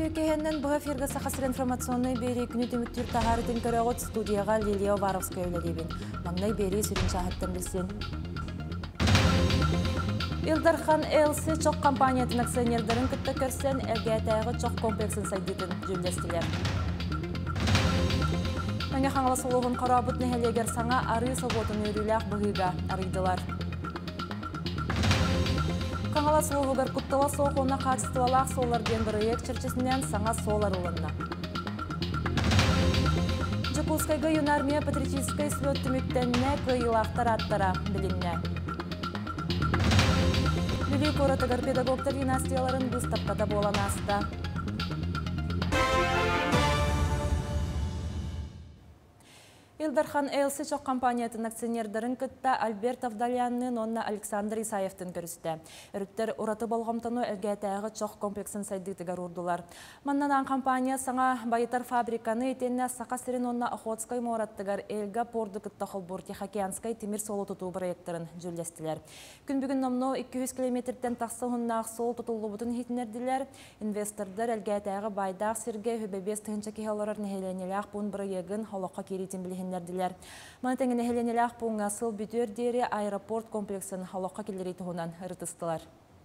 Күніккеннен бұға фергасы қасыр информационный бері күні түміттір тағарытын көріғыт студияға Лилия Варовская өлелебін. Маңнай бері сүрін шағыттан білсен. Илдархан Элси чоқ компаниятын акционердерін күтті көрсен, әргәтәғы чоқ комплексін сайдетін жүлдестілер. Мәңе қаңылы солуғын қарабыт нәхелегер саңа ары соботын өріләқ бұғыға арыйдылар. Қаңала соғығыр құттыла соғуына қатыстылалақ солардың біріек чірчесінен саңа солар ұлынна. Жекулскайға юнармия патриотическай слеттіміктенне көйілақтар аттара білінне. Бүлі көратығыр педагогтар династияларын бұстапқада болан аста. Илдархан Элси чоқ компаниятын акционердерін күтті Альберт Авдалянның онна Александр Исаевтың көрісті. Үріттер ұраты болғамтану әлгәтәғы чоқ комплексін сайдығытығар ұрдылар. Маннанан компания саңа байытар фабриканы етенне сақасырын онна Охотскай мораттығар әлгі порды күтті қолбұр Тихоокеанскай темір солы тұту проекторын жүлдестілер. Күн бүгін номно 200 километрден тақсы ғыннақ сол тұтылы бұтын хитінерділер. Инвестордар әлгәтәғы байдақ сірге хүбебес тұхынча кейхаларар нәхеленеләқ бұн бірегін холоққа керетін білген нердилер. Манатеңіне хеленелях буңа сыл бүтөр дери аэропорт комплексін халыққа келері тұғынан ұртыстылар.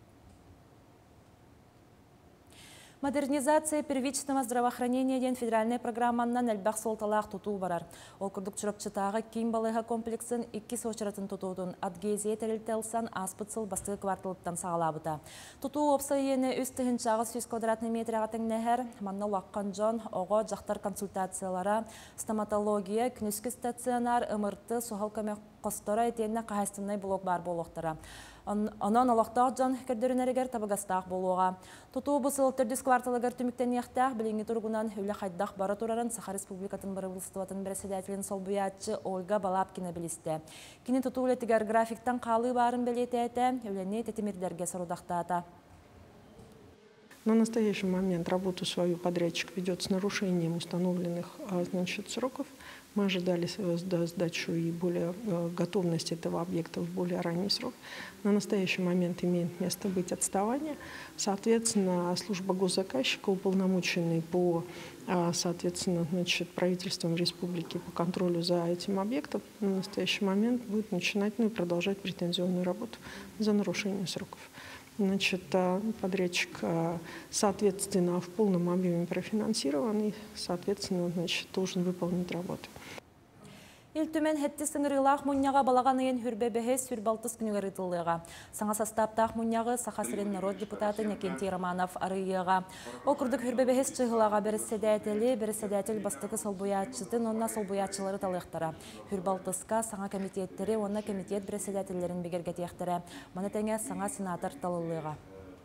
Модернизация первичного здравоохранения ден федеральной программаннан әлбәқ солталақ тұту барар. Ол күрдік чұрапчытағы кем балыға комплексін 2 сочыратын тұтудың адгезия тәрілтелсан аспытсыл басты кварталыптан сағалабыда. Тұту опса ені үстігін чағы 100 квадратный метр ағатын нәхер, манна лаққан жон, оғы жақтар консультациялара, стоматология, күніскі стационар, ымырты, соғал көмек қостора етеніне қағайстыннай блок бар болуқтара. Онан олақтақ жан көрдерінерігер табығастақ болуға. Тұту бұсыл түрдіс кварталығыр түміктен яқтақ біліңі тұрғынан өлі қайдақ бары тұрарын Саха Республикатын бұрылыстыватын бірседәтілін сол бұятчы Ольга Балапкина білісті. Кені тұту өлетігер графиктан қалы барын білеті әті, өлені тетімірдерге сұрудақтата. На настоящий момент работу свою подрядчик ведет с нарушением установленных сроков. Мы ожидали сдачу и более готовность этого объекта в более ранний срок. На настоящий момент имеет место быть отставание. Соответственно, служба госзаказчика, уполномоченный по правительством республики по контролю за этим объектом, на настоящий момент будет начинать и продолжать претензионную работу за нарушение сроков. Подрядчик, соответственно, в полном объеме профинансирован и, соответственно, должен выполнить работу. Илтүмен хетті сыңырылақ мұнняға балағанайын хүрбебеге сүрбалтыс күнігер ұтылыға. Саңа састаптақ мұнняғы Сахасырын народ депутаты Некенти Романов арыйыға. Окурдық хүрбебеге чығылаға бірісседәтел бастықы солбуятчытын, онна солбуятчылары талықтара. Хүрбалтысқа саңа комитеттері, онна комитет бірісседәтелерін бігергетектері. Манатәңе саңа сенатор талылыға.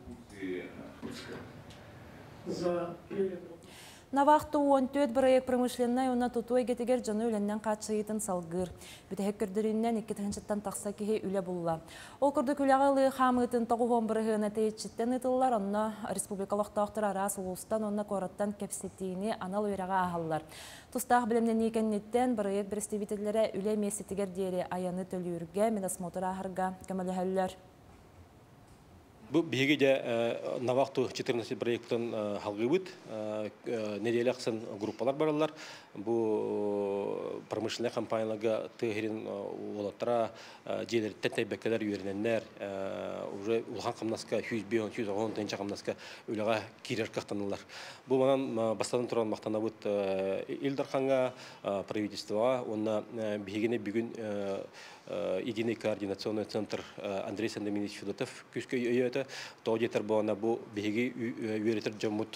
Навақты 14 проект промышленной уна тутуй гетегер жаны үленнен қатшыйытын салгыр. Бүтәхек көрдіріннен 2-тен тақса кеге үлі бұлла. Ол күрдік үліғалы қамытын тоғуғын бірігіні тейітчіттен ұтылар, онна республикалық тақтыр арас ұлыстан, онна қораттан кәпсеттейіне анал өйраға ағалылар. Тұстағы білімнен екеннеттен проект бірістебетелері үлі месеттігер дері аяны төлірге, медосмотыр ағырға көмілі Бұл бігеде навақту 14 проекттен халғыбыт, неделяқсын группалар баралар. Бұл промышленный компанияларға тығырын олаттара жедер тәтәйбәккелер үйеріненлер, уже ұлған қамнаска 100-110 тәнчі қамнаска өліға керер қақтанылар. Бұл манан бастадан тұрған мақтана бұд Илдарханға, правительствоға, онына бігене бүгін единый координационный центр Андрей Сандоминович Федотов күскі өйеті, тоғдетер болғана бұл беге үйеретер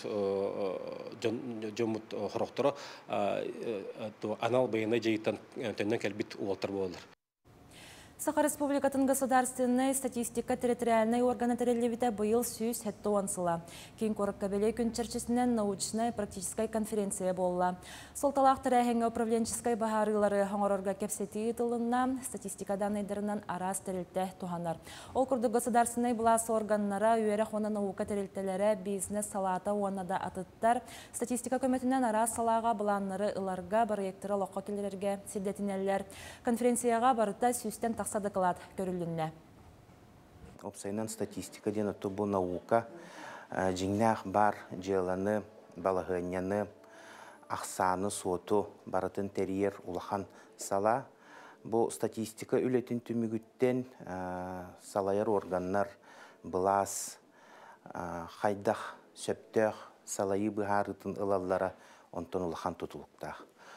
жомут қорықтыры анал байына жайыттан төннен кәлбет уолтар болалар. Саха Республикатын государственной статистика территориальной органы терелевита был сүйс хетті уансыла. Кейін корыққа белей күн черчесінен научная практическая конференция болла. Солталақ тірәхенге управленческой бағарылары хоңорорға кепсеті етілінна статистика данайдырынан арас терелті туханар. Ол күрді государственной бұлас органнара үйері қона наука терелтелері бизнес салата уанада атыттар. Статистика көметінен арас салаға бұланлары ыларға барыектірі лоққа келерге седетінелер. Конференцияға барыта сүйстен тақса доклад көрілінне. Опсайнан статистика дені тұбы наука, жеңнәқ бар желаны балығыняны, ақсаны, соту, баратын терьер, улахан сала. Бұл статистика үлетін түмігіттен салайыр органнар, бұлас, қайдақ, сөптөк, салайы бұғарытын ылаллара онтон улахан тұтылықтақ.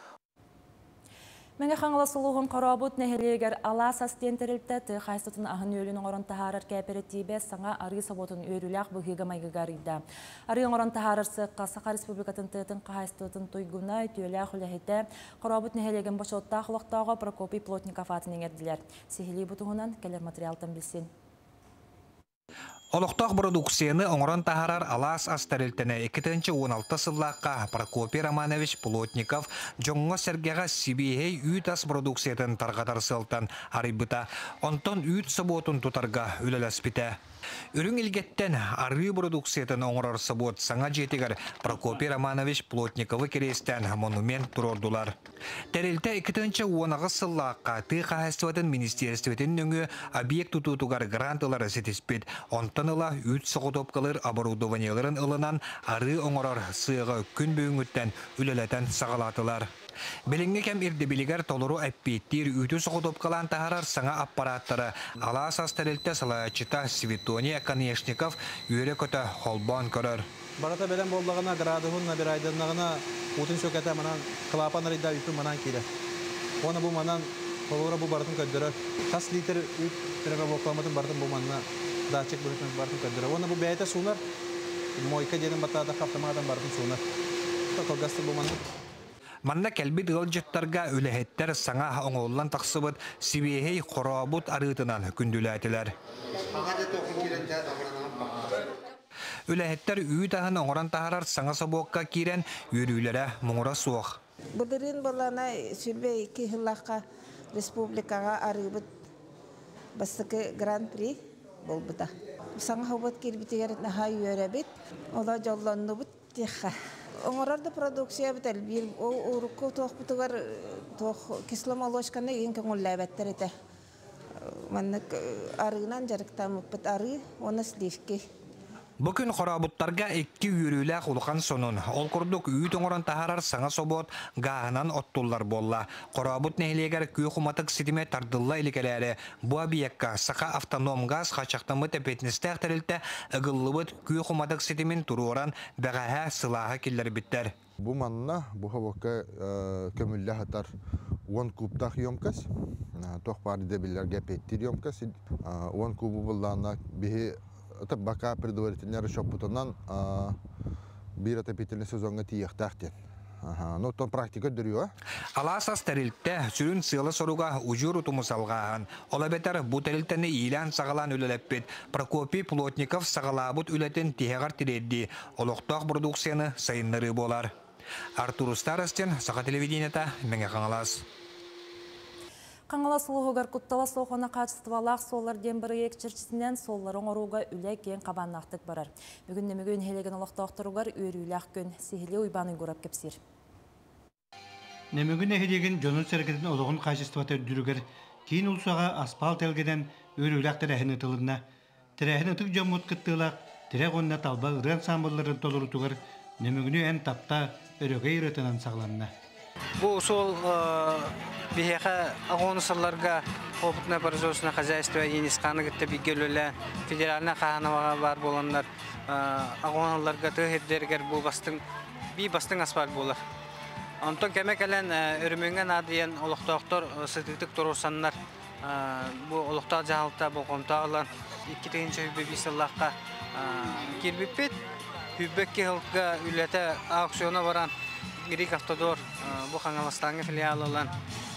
Мәңе қаңылы сұлуғын қарабыт нәхелегер ала састентерілті тұқайстытын ағын өлінің орын тахарар кооперативе саңа арғы саботын өріліғ бұғыға майғыгарыйда. Арғын орын тахарарсы Қасақа Республикатын тұтын қайстытын тұйгуна өтеліғ үләхеті қарабыт нәхелеген башоттақ ұлақтауға Прокопий Плотников атын еңерділер. Сехили бұтығынан кәлер материалтан білсен. Олықтақ продукцияны оңыран тахарар алас астарелтені 2-16 сыллаққа Прокопий Романович Плотников жоңға сәргеға сибейхей үйт ас продукциятын тарғатар сылтан арыбыта, онтон үйт саботын тұтарға үлеләспіті. Үрің ilgetten ары продукциятын оңырар сабот саңа жетігер Прокопий Романович Плотниковы керестен монумент тұрордулар. Тәрелті 2-16 сыллаққа тұқа әстіватын министерстветін нөңі объект тұтутуғар грантылары сетеспет. Онтаныла үт соғытопқалыр оборудованияларын ылынан ары оңырар сыға күн бүйінгіттен үлелетен сағалатылар. Беліңге кәм ирдебілігер толыру әппеттер үті соғытопқалан тахарар саңа аппараттары ала састарелті салаячыта Светония Конечников үйері көті холбан көрір. Барата белен болдағына градығын бір айдынағына ұтын сөкеті манан қылапан рейда үйтін манан кейді. Оны бұл манан қолуыра бұл бардың көддірі. Қас литр үт біріға боқламатын бардың бұл манына датчик бұрытын бардың көддірі. Оны бұл бәйті суынар, мойка дедін батада қаптамадан бардың суынар. Қолғасты бұл манын. Манна кәлбі дығыл жыттарға үләхеттер саңа оңоллан тақсыбыт сибейхей қорабут арытынан күнділәтілер. Үләхеттер үйт ағын оңыран тахарар саңа сабуаққа керен үйрүйлері мұңыра суық. Бұдырын болана сүрбе 2 жылаққа республикаға арыбыт бастықы гран-при бол бұда. Саңа хабыт кербітігер наға үйеребет, ола жолланны бұд текқа. Оңырарды продукция бітәл, бір ұрыққа тоқ бұтығар кисломолочканы ең көңілі әбәттер еті. Маннық арығынан жарықтан мұппыт ары, оны сливки. Бүкін қорабыттарға 2 үйрілі құлқан сонын. Ол күрдік үйт оңыран тахарар саңа собот ғағынан оттулар болла. Қорабыт нәйлегер көй құматық сетіме тардылла илікелері. Бұа биекка сақа автоном газ қачақтамы тәпетіністі әқтірілті ұғылыбыт көй құматық сетімен тұруыран бәғаға сылаға келдер біттер. Бұл манына бұға бұққа көмілі ғатар 10 кубтақ емкас. Тоқ бары дебілер гәпеттер емкас. 10 кубы бұллағына бейі это бака предварительно расчётанан бир отопительный сезонга тиехтахтен. Ну то практика дөрү. Аласа стерилте сүрүн сыйлы соруга ужуру тумусалган. Олабетер бу терилтени илан сагалан үлелеппет. Прокопий Плотников сагалабут үлетен тиегар тиредди. Олоктак продукцияны сайыннары болар. Артур Старостин, Саха телевидениета, Меңе Қаңалас. Қаңала сұлығығар құттала соғына қачыстывалақ солар дембірі екчірчісінен солларын оруға үлек кен қабаннақтық барар. Бүгін немігін хелеген олықтақтыруғар өріләқ көн сихиле ұйбаны көріп кепсер. Немігін әхедеген жонын сәргетін олығын қачыстыватыр дүрігер кейін ұлсуға аспалт әлгеден өріләқ тірәхіні тылырына. Тірәхіні тұқ жомут күттілақ, тірәқ онына талба ұран самбыларын толырытуғар немігіні ән тапта өріге үйретінен сағланына. Бұл сол бихеха ағонысыларға опытна производственное хозяйство енисқаны күтті бігелілі федеральна қағанаваға бар боландар ағоныларға тұғырдергер бұл бастың асфальт болар. Онтон кәмек әлін үрімінген адыян олықтақтар сытықтық тұрусанлар бұл олықтақ жағалықта бұл қомтағылар 2-ші хүбі бейсіллаққа кербіппет хүббекке ғылыққа үлеті аукциона баран Грик Автодор bu Қаңаластаңы филиалы olan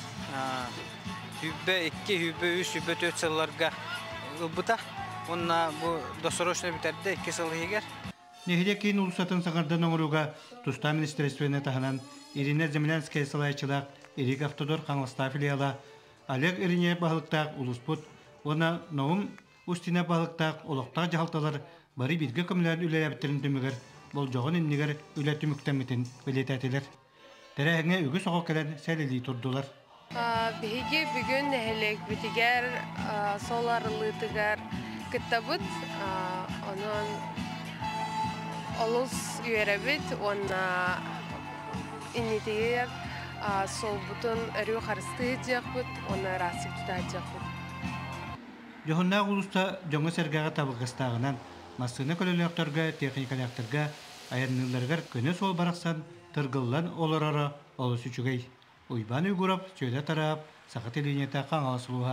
hübbe 2, hübbe 3, hübbe 4 yıllarga ılbıta. Onunla bu dosoroşuna biterdi 2 yıl yeger. Nehide keyin ulusatın sağırdan oğruğa Tusta Ministerstvenine tahanan Irina Zemlenskaya salayçılaq Grik Автодор Қаңаластағы филиалы Олег Ирине бағылықтақ ұлыспұт. Ona Noğum Устина бағылықтақ олықтақ жағалталар бары бірге көмілер үлі әбіттерін төмігер. Бұл жоғын иннігер үләті мүктәметін білетәтілер. Тәрәхіңе үгі соғы кәлән сәлелі тұрдылар. Бігі бүгін әлек бітігер, соларылытығар күттабыт. Оның олус үйеребит, онна инитиер солбутун өрү харысты жакпыт, онна расып тута жакпыт. Жохунна улуста жоңго сергага табылгыстагынан массыны көлөлөктөргө, техникалактарга, аярныларга көне сол бараксан тыргыллан олорора олус үчүгей. Уйбан уйгурап, сөйдө тарап, сакат элинета каңаласылууга.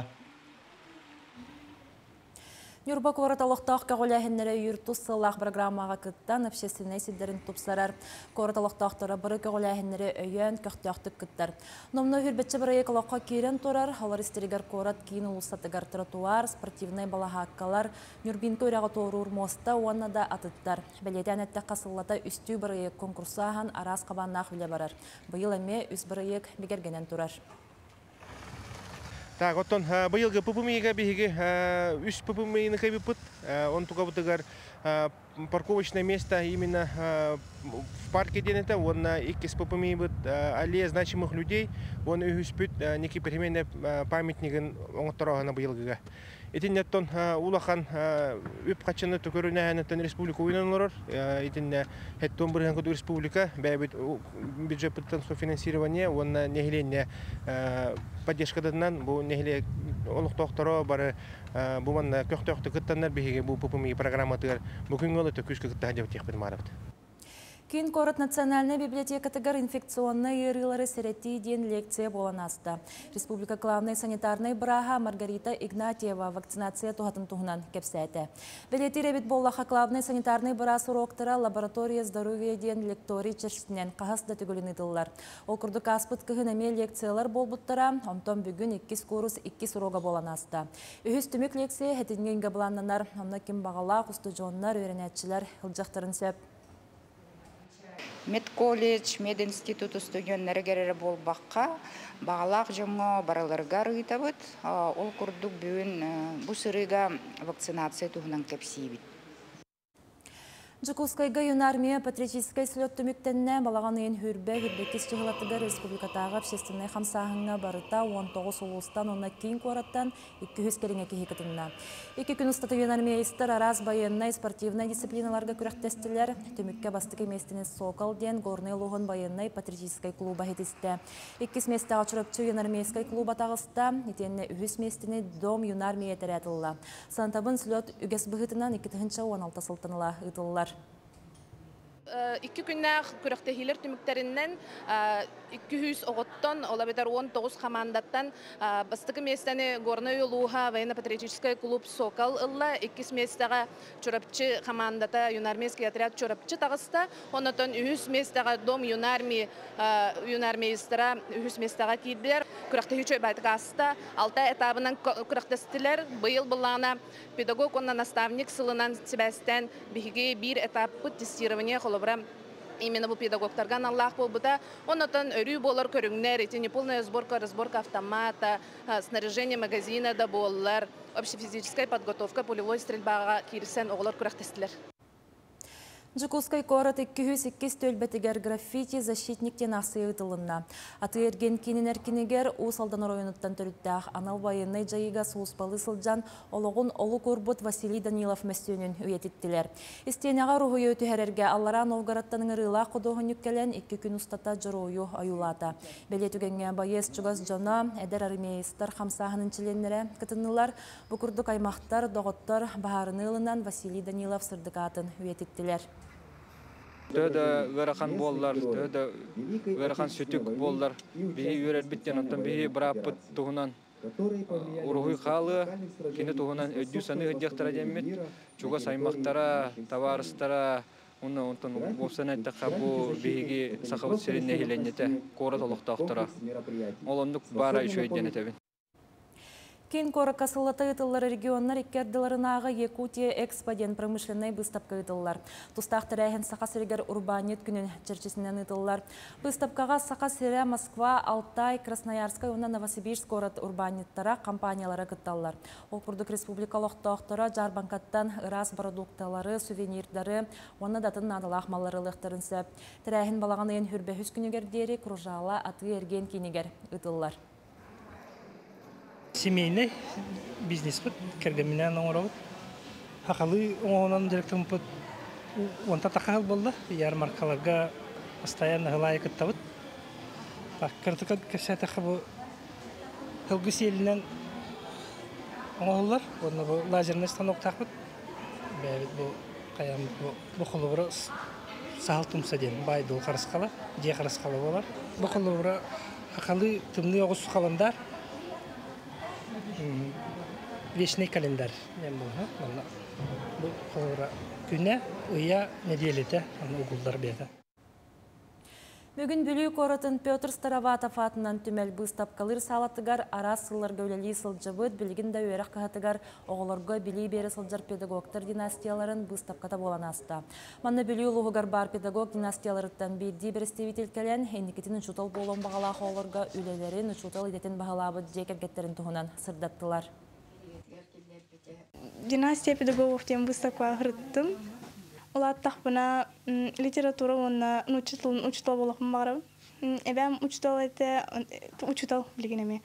Нюрбак кораталықтақ кағоляхеннері юртус сылақ программаға кыттан общественный сидерін тупсарар. Кораталықтақтары бұры кағоляхеннері өйен көқтіяқтық кыттар. Номны хүрбетші бірі екілаққа керен тұрар, олар істерігер корат кейін ұлыстатығар тротуар, спортивный балахаққалар, Нюрбинкі өряғы торуыр моста уанна да атыттар. Бәлетен әтті қасыллата үсті бірі конкурсахан арас қабаннақ біле барар. Бұйыл әме үс бірі бігергенен тұрар. Так, оттон быйылгы ППМИга биһиги үс ППМИны кайбыппыт. Он тугабытыгар парковочное место именно в парке денета. Он иккис ППМИ быт аллея значимых людей. Он үспүт некий переменный памятнигин оңотторогана быйылгыга. Итин оттон улахан үп качаны төкөрүнәһәнәтен республика уйнанылар. Итин хеттон бирген көдү республика бәбит бюджеттен софинансирование, он нехиленне поддержкадан бу нехиле олуктокторо бары бу манна көктөктө кыттаннар биһиге бу ППМИ программатыр бүгүнгө төкүскө кытта деп текпин марабыт. Кейін Корот национальная библиотекатыгар инфекционный ырылары сәретті ден лекция болан асты. Республика главный санитарный браха Маргарита Игнатьева вакцинация туғатын туғынан кепсәті. Білеті ребет боллаға главный санитарный брасы уроктара лаборатория здоровья ден лекторий чешсінен қағас да түгілін итылар. Ол күрдік аспыт кығынаме лекциялар болбуттара, онтон бүгін 2 курс 2 урога болан асты. Үхіс түмік лекция хәтінген ғабыланнанар, онна кем бағала құсты жонлар өренәтчілер ұлжақтарын сөп. Медколледж, мединституту студенттері керері болбаққа бағалақ жоңы бараларға рыйтабыт. Ол күрдік бүйін бұл сырыға вакцинация туғынан кепсейбіт. Жукускайга юнармия патриотической слет түміктенне балаған ең хүрбе хүрбекес чығылаттыға республикатағы общественный хамсағыңа барыта 19 ұлыстан онна кейін қораттан 200 кереңе кехекетінна. 2 күн ұстаты юнармия истер араз байыннай спортивный дисциплиналарға күрәқтестілер түмікке бастық еместінен Сокол ден горный луғын байыннай патриотической клуба хетісті. 2 местаға чұрыпчы юнармейской клуба тағыста, етенне 3 местіне дом юнармия тәрәтілла. Сантабын слет үгес бұғытынан 2-16 сылтыныла ұтылылар. 2 күннәк күрәктәһилер түмүктәреннән 200 оғыттан, ола бетер 19 командаттан бастыкы местәне горная луха военно-патриотический клуб Сокол ылла 2 местәгә чурапчы командата юнармейский отряд чурапчы тагыста, оннан 100 местәгә дом юнармейстера 100 местәгә кидер. Күрәктәһичә байтгаста 6 этабынан күрәктәстеләр. Быел булгана педагог оннан наставник сылынан Себастьян биге 1 этап тестирование именно bu pedagoglarga Allah bolbuda ondan örü bolar körüngler için полная сборка автомата, снаряжение магазина да боллар, общефизическая подготовка, полевой стрельбага кирсен оглар күрәктәстеләр. Жукускай корот 202 төлбәтігер граффити защитниктен асы ұтылынна. Аты ерген кейнен әркенегер ұсалдан оройыныттан түріттәқ анал байыннай жайыға суыспалы сылжан олығын олы көрбұт Василий Данилов мәстөнін өйететтілер. Истенеға рухы өтігерерге Аллара Новгородтаның ырыла құдығын үккелен 2 күн ұстата жыройы аюлата. Бәлетігенге байыз чугас жона, әдер армейстар қамсағының чиленлері кітінілар, бұқырдық аймақтар, доғыттар бағарыны ылынан Василий Данилов сырдықатын өйететтілер. Төді ғырақан боллар, төді ғырақан сүтік боллар. Бейі өрер біттен, оттан бейі біраппыт тұғынан ұрғый қалы, кені тұғынан өдді саны ғыддектара демет. Чуға саймақтара, таварыстара, онтан болсан әттіққа бұл бейіге сақабыт серіне хеленнеті, қорат олықтақтара. Ол ондық бара үші өйденетебін. Кейін коракка сыллата ытыллар регионнар иккерділарынағы Якутия эксподен промышленный выставка ытыллар. Тустақтыр әйін сақа сірігер урбанет күнін черчесінен ытыллар. Выставкаға сақа сірі Москва, Алтай, Красноярскай, онна Новосибирск город урбанеттара компаниялары кытталлар. Ол күрдік республикалық тоқтыра жарбанкаттан ырас продукталары, сувенирдары, онна датын надылақ малары лықтарын сөп. Тірәйін балаған ең хүрбе хүс күнігердері күржала аты ерген кейнігер ытыллар. Семейный бизнес пыт, кергеминен оңырауыт. Хақалы оңынан директорым пыт. онта тақал болды. Ярмаркаларга постоянно гылай кыттабыт. Кыртыкын кесете хабы хылгыс елінен оңоллар. Оны бу лазерный станок тақпыт. Бәбит бу каям бу холобра салтымса ден байдыл қарысқала, же қарысқала болар. Бу холобра акалы тымны огус каландар. Вечный календарь. Бу холобра күнә уя неделете аны угулдар беті. Бүгін бүлі қорытын Петр Староватов атынан түмәл бұстап қалыр салатыгар арас сыллар гөлелі сылжыбыд білгін да өйрақ қағатыгар оғыларға білі бері сылжар педагогтар династияларын бұстап қата болан асты. Манны бүлі ұлығығар бар педагог династияларыттан бейді бірістевітел кәлен, әндікетін ұшутал болын бағалақ оғыларға үлелерін ұшутал едетін бағалабы жекергеттерін тұғынан сырдаттылар. Династия педагогов тем бұстап қағырыттым. Олаттақ бұна литература онна учитал болақым бағырым. Әбәм учитал әйті, учитал білгенеме.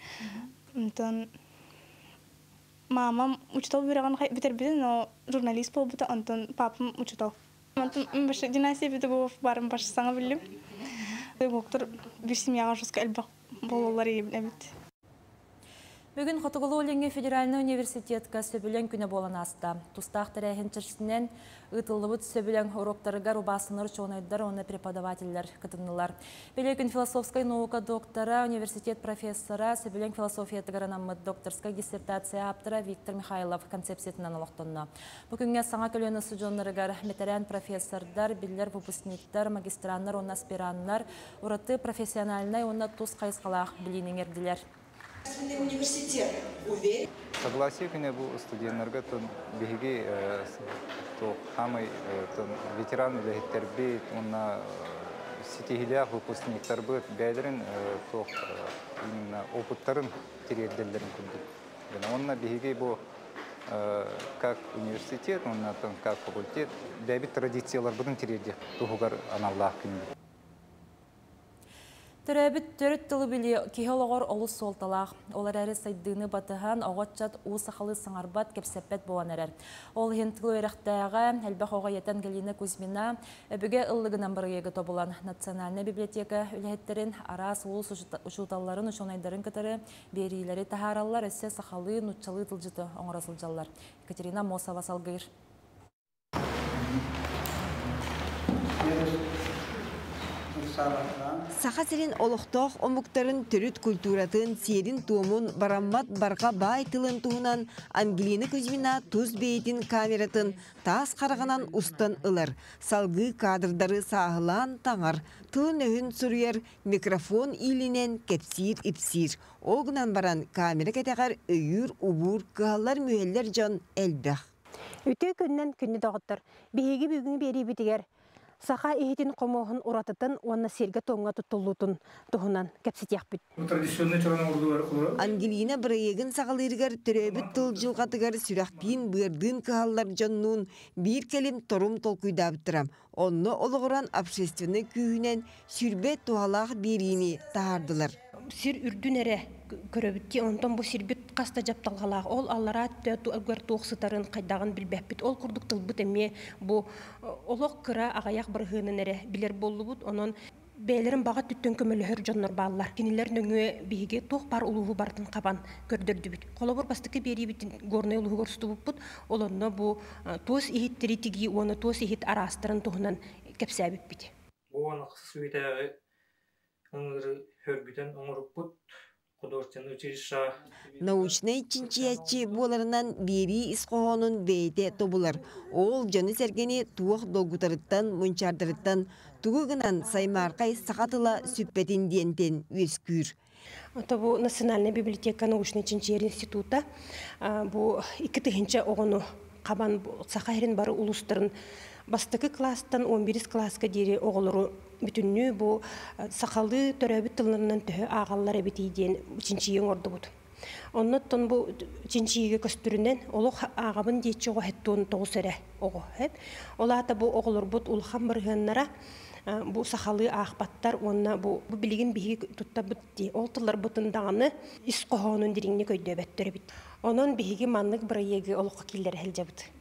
Мамам учитал бұраған бітер беді, но журналист бол бұта, антон папам учитал. Династия педагогов барым башы саңа білім. Педагогтар бір семьяға жосқа әлбақ болалар ебін әбет. Бүгін Хотығылы Оленге Федеральный университетка сөбілен күні болан аста. Тустақ тәрәхін чірсінен ұтылыбыт сөбілен уроктарыгар убасыныр чоңайдар оны преподавателлер кытынылар. Белекін философскай наука доктора, университет профессора, сөбілен философия тыгаранамыд докторскай диссертация аптыра Виктор Михайлов концепциятынан олықтынна. Бүгінге саңа көлені сұжонларыгар метарян профессордар, биллер выпускниктар, магистрандар, оны аспираннар, ураты профессиональнай оны тұз қайысқалақ білейнен ерділер. Университет уверен. Согласие кіне бұл студентлерге тон беги то хамы ветеран легитер бит онна сетихилях выпускниктар бит бәдерин то именно опыттарын терерделерин күндү. Онна беги бұл как университет, онна как факультет бәбит традициялар будын терерде тугар аналлах күндү. Түрәбіт төрт тылы білі кейхолығыр олыс солталақ. Олар әрі сайдыны батыған оғатчат ұсақалы саңарбат кепсеппет болан әрер. Ол хентілі өріқтәға әлбәқ оға етен Галина Кузьмина өбіге ұллығынан біргегі тобылан. Национальный библиотека үләйеттерін арас ұлыс ұшуталарын ұшонайдарын кітірі берейлері тахаралар өссе сақалы нұтчалы тылжыты оңырасылжалар. Екатерина Мосова салғыр. Саха сирин олықтоқ омуктарын түріт культуратын серин туымын бараммат барға бай тылын туғынан Ангелина Кузьмина туз бейтін камератын тас қарағанан ұстан ылар. Салғы кадрдары сағылан таңар. Тылын өйін сүрер микрофон илінен кепсир-ипсир. Оғынан баран камера кәтеғар өйір убур кығалар мүйелер жон әлбәқ. Үте күннен күнні дағыттыр. Бейгі бүгін бері бітігер. Саха ихитин комоһун уратытын, уанна серге тоңга туттулутун туһунан кепситяк бит. Ангелина Брейгин сағалыргар түрөбіт тылжылғатыгар сүрәқпейін бұрдың кығалар жоннуын бір келім торум толкуйдабыттырам. Онны олығыран общественный күйінен сүрбе туалақ беріні тағардылар. Сир үрдүн эре көрөбүтти, онтон бу сирбит каста жапталгалаак. Ол аллара тугар туоксытарын кайдаган билбеппит. Ол курдук тылбыт эме бу олок кыра агаяк быргынын эре билер боллубут. Онон бээлерин бага түттөн көмөлөөр жоннор баалар. Кинилер нөңө биге тук бар улугу бардын кабан көрдөрдүбүт. Колобор бастыкы берибит горный улугу көрстүбүт. Олонно бу туос ихиттери тиги, оны туос ихит арастырын туһунан кепсәбиппит. Бу аны кысыбытагы Научный чинчиячи боларынан бери исқоғонын бейте тобулар. Ол жаны сәргені туық долгутарыттан, мұнчардырыттан, туғығынан саймарқай сақатыла сүппетін диентен өскүр. Это бу Национальная библиотека научный чинчиер института. Бу 2-тыгынча оғыну қабан сақайрын бары улустарын бастықы класстан 11 класска дері оғылыру бүтінні бұл сақалды төрәбіт тылынан түхі ағалар әбетейден чинчиен орды бұд. Оннаттан бұл чинчиеге көстірінен олық ағабын дейтші оғы әттуын тоғыз әрі оғы. Олата бұл оғылыр бұд ұлған біргеннара бұл сақалы ағбаттар онна бұл білген бігі тұтта бұд Ол тылар бұтындағаны іс қоғанын деріңіне көйді өбәттірі бұд. Онын бігі манлық бір егі олыққа келдері әлжі бұд.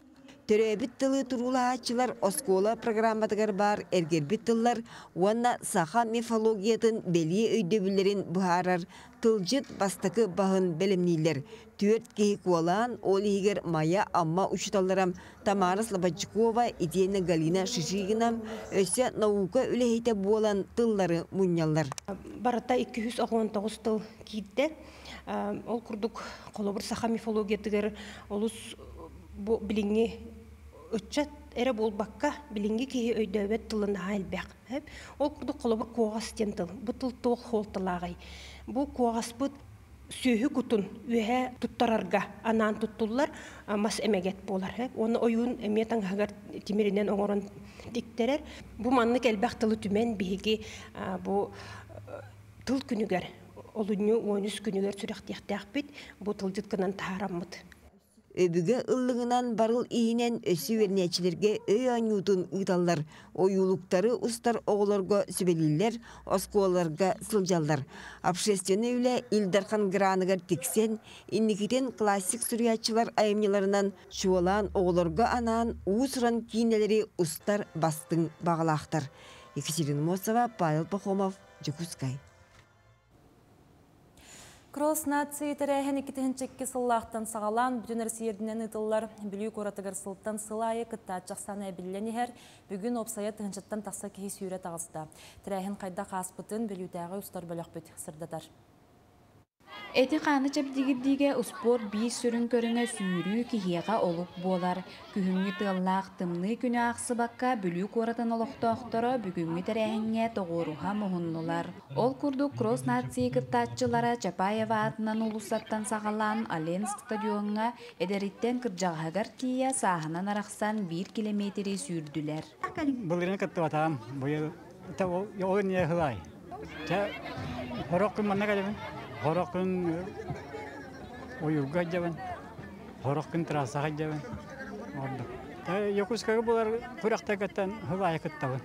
Төрөбит тылы турулаачылар оскола программатыгар бар эргербит тыллар уанна саха мифологиятын бели өйдөбүлерин бухарар тылжыт бастакы бағын белемнилер. Түрт кейі куалан ол егер Мая Амма учиталарам Тамара Слободчикова идеяны Галина Шишигинам өсі наука үлехейте болан тыллары мұнялар. Барата 219 тыл кейді. Ол күрдік қолыбыр саха мифологиятыгар олыс біліңе өтчат әрі бол баққа білінге кейі өйдөбет тылын әлбәқ. Ол күрді қолыбыр қоғас тен тыл. Бұл тыл тоқ холтылағай. Бұл қоғас бұд сүйі күтін өйе тұттарарға анан тұттылар мас әмегет болар. Оны ойын әметің ғағар темерінен оңырын диктерер. Бұл манны кәлбәқ тылы түмен бейге бұл тыл күнігер, олыны 13 күнігер сүрәқтияқтияқ бет, бұл тыл жыткынан тағараммыд. Өбігі ұллығынан барыл иінен өсі вернечілерге өй анютын ұйталар. Ойулуктары ұстар оғыларға сөбелілер, осколарға сылжалдар. Общественный үлі Илдархан Граныгар тіксен, инникетен классик сүриятчылар айымнеларынан шуалан оғыларға анан уысыран кейнелері ұстар бастың бағалақтар. Екатерина Мосова, Павел Пахомов, Жукускай. Кросс нации тәрәхен 2-чекке сыллақтан сағалан бүтін әрсиердінен ұтылар бүлі көратығыр сылттан сылайы күтті атчақсаны әбілләні әр бүгін опсая тұхыншыттан тақса кейі сүйрет ағызды. Тәрәхен қайда қаспытын бүлітәғі ұстар бөлік бүт сырдатар. Эти қаны чәптігірдіге ұспор бейс сүрін көріңе сүйрі кихеға олық болар. Күхіңі тыллақ тымны күні ақсы баққа бүлі қоратын олықтақтары бүгінгі тәрәңе тоғыруға мұғынлылар. Ол күрді кросс нации кыттатчылары Чапаева атынан ұлысаттан сағалан Аленск стадионға әдеріттен кіржағағар тия сағынан арақсан 1 километрі сүйрділер. Бұлырын күтті батам, бұйыл оғын не ғылай. Хораққын манна қадамын. Хорақын ойуға жабын, хорақын трасаға жабын. Йокускағы бұлар құрақта көттен ғылайы күттабын.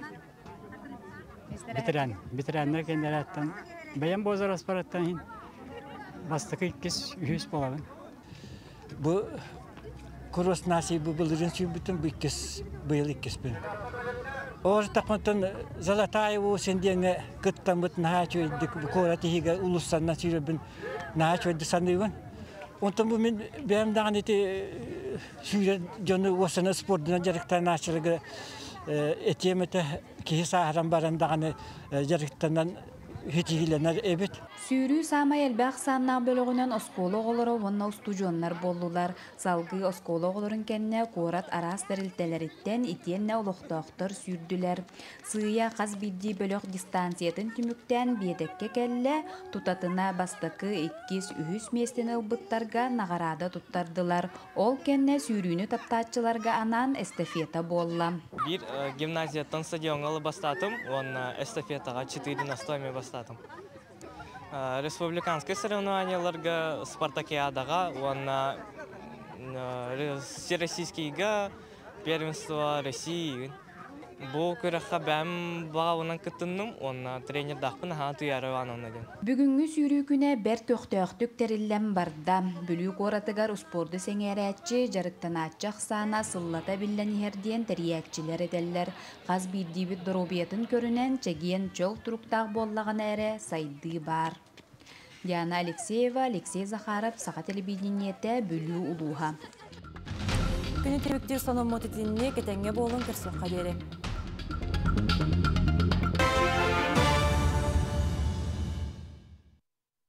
Бітірәнлер кендер аттан. Бәйен бозар аспараттан хин бастықы 200 болабын. Бұл кросс нации бұлырын сүйбітін бұйыл 200 бін. Оғыр тақматтан Золотаеву сендеңі күттамыт наға чөйдік көрәті хиге ұлыссанна сүйребін наға чөйді саныйбын. Онтан бұл мен бәйімдаған еті сүйре жоны осыны спордына жарықтан ашырығы етеметі кейі сағыран барандағаны жарықтаннан хетигиленер эбит. Сүйрүү сама элбах санна бөлөгүнөн осколо олоро вонна устужоннар болдулар. Салгы осколо олорун кенне корат арас терилтелериттен итенне олохтоктор сүрдүлер. Сыя каз бидди бөлөк дистанциятын түмүктен биедекке келле тутатына бастакы 200 местен ылбыттарга нагарада туттардылар. Ол кенне сүйрүүнү таптаатчыларга анан эстафета болла. Бир гимназиятан стадионга бастатым, онна эстафетага 4 настоями бастатым. Республиканские соревнованияларга, спартакиадаға, онна всероссийскийга первенство России. Бұл көріққа бәм бағауынан күттінім, онна тренер дақпын ға tuyarı анонаден. Бүгінгі сүйрүү күне бәр төқтөқтік тәрілләм барда. Бүлі қоратығар ұспорды сәңәрәтчі, жарықтан атчақ сана сыллата біллән ерден тәрияқчілер еделер. Қаз биддебіт дұробиятын көрінен чәген чол тұрықтақ боллаған әрі сайды бар. Диана Алексеева, Алексей Захаров, Саха телевидениеті бүлі ұлуға. Күні тәбіктер соның мотетініне кетенге болын кірсіқ қадері.